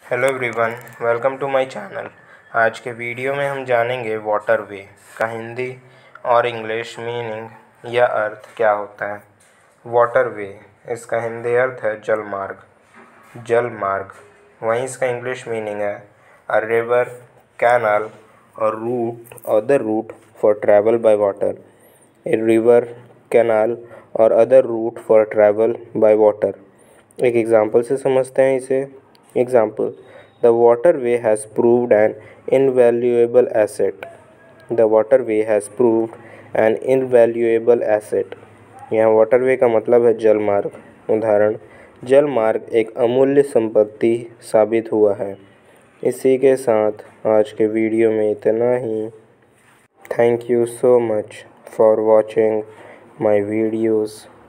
Hello everyone, welcome to my channel. आज के video में हम जानेंगे वाटरवे का हिंदी और इंग्लिश मीनिंग या अर्थ क्या होता है। वाटरवे, इसका हिंदी अर्थ है जलमार्ग। जलमार्ग वहीं इसका इंग्लिश मीनिंग है अ रिवर, कैनाल और route other route for travel by water. A river, canal और other route for travel by water. एक एग्जाम्पल से समझते हैं इसे। Example: The waterway has proved an invaluable asset. The waterway has proved an invaluable asset. यहाँ waterway का मतलब है जलमार्ग। उदाहरण: जलमार्ग एक अमूल्य संपत्ति साबित हुआ है। इसी के साथ आज के वीडियो में इतना ही। Thank you so much for watching my videos.